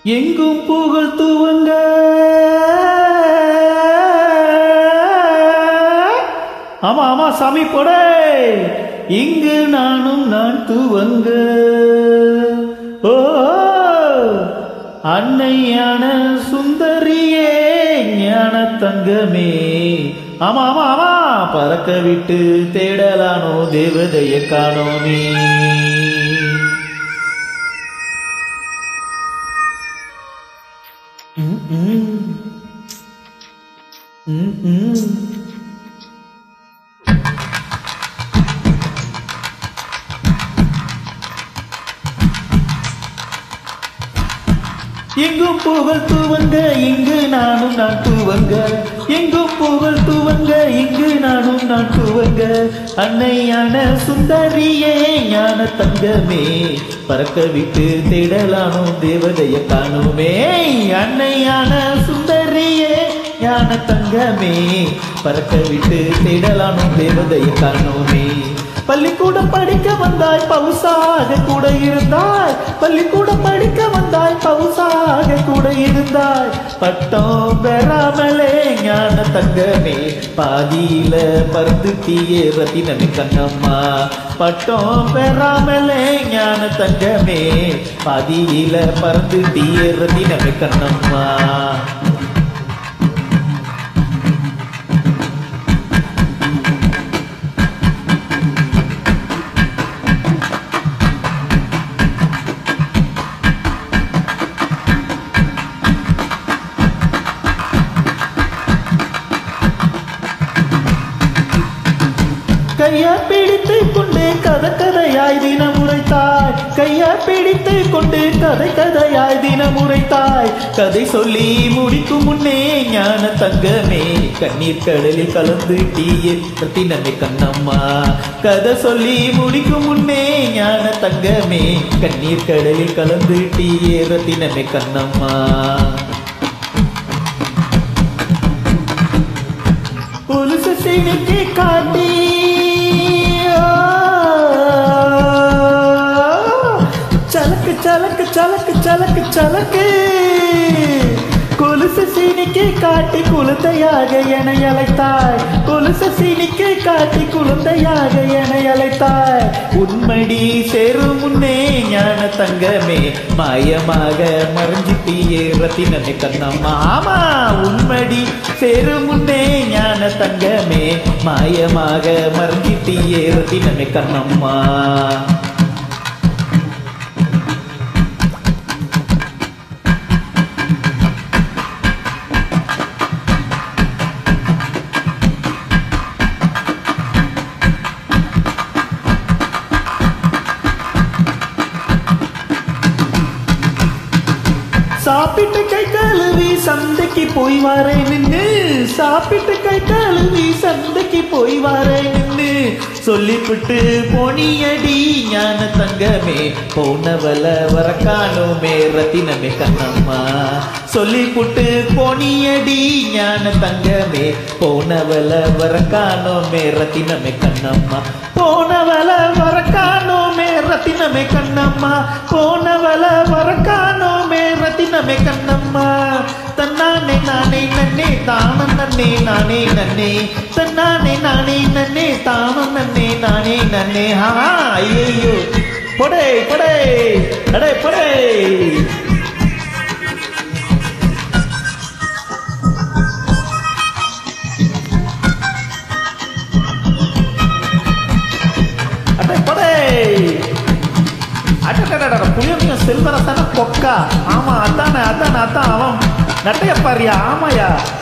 எங்கும் புகழ் துவங்க ஆமா ஆமா சாமி போடே இங்கு நானும் நான் துவங்க ஓ அன்னையான சுந்தரியே ஞான தங்கமே ஆமா ஆமா ஆமா பறக்க விட்டு தேடலானோ தேவதைய காணோமே எங்கும் புகழ் துவங்க இங்கு நானும் நான் துவங்க எங்கும் புகழ் துவங்க இங்கு நானும் நான் துவங்க அன்னையான சுந்தரியே ஞான தங்கமே பறக்க விட்டு தேடலானோ தேவதைய காணோமே அன்னையான சுந்தரியே ஞான தங்கமே பறக்க விட்டு தேடலானோ தேவதைய காணோமே பள்ளிக்கூடம் படிக்க வந்தாய் பவுசாக கூட இருந்தாய் பள்ளிக்கூடம் படிக்க வந்தாய் பவுசாக கூட இருந்தாய் பட்டம் பெறாமலே ஞான தங்கமே பாதியில பறந்துட்டியே ரத்தினமே கண்ணம்மா பட்டம் பெறாமலே ஞான தங்கமே பாதியில பறந்துட்டியே ரத்தினமே கண்ணம்மா கையா பிடித்து கொண்டு கதை கதையாய் தினம் உரைத்தாய் கையா பிடித்து கொண்டு கதை கதையாய் தினம் உரைத்தாய் கதை சொல்லி முடிக்கும் முன்னே ஞான தங்கமே கண்ணீர் கடலில் கலந்து டீயே ரத்தினமே கண்ணம்மா கதை சொல்லி முடிக்கும் முன்னே ஞான தங்கமே கண்ணீர் கடலில் கலந்து டீயே ரத்தினமே கண்ணம்மா புலுசு சினிக்கு காட்டி चलक चलक चलक चलक கொலுசு சீனிக்கு காட்டி குழந்தையாக என அழைத்தாய் கொலுசு சீனிக்கு காட்டி குழந்தையாக என அழைத்தாய் உண்மடி சேரும் முன்னே ஞான தங்கமே மாயமாக மறைஞ்சிட்டியே ரத்தினமே கண்ணம்மா ஆமா உண்மடி சேரும் முன்னே ஞான தங்கமே மாயமாக மறைஞ்சிட்டியே ரத்தினமே கண்ணம்மா சாப்பிட்டு கை கழுவி சந்தைக்கு போய் வரேன் நின்று சாப்பிட்டு கை கழுவி சந்தைக்கு போய் வரேன் நின்று சொல்லிவிட்டு போனியடி ஞான தங்கமே போனவல வர காணோமே ரத்தினமே கண்ணம்மா சொல்லிவிட்டு போனியடி ஞான தங்கமே போனவல வர காணோமே ரத்தினமே கண்ணம்மா போனவல வர காணோமே ரத்தினமே கண்ணம்மா போனவல வர காணோமே ரத்தினமே கண்ணம்மா தன்னானே நானே நன்னே தானம் நன்னே நானே நன்னே தன்னானே நானே நன்னே தானம் நன்னே நானே நன்னே ஹா ஐயோ படே படே அடே படே அடே படே புளியங்க செல்வரசன பொக்கா ஆமா அதானே அதான் அதான் அவன் நட்டைய பாரியா ஆமாயா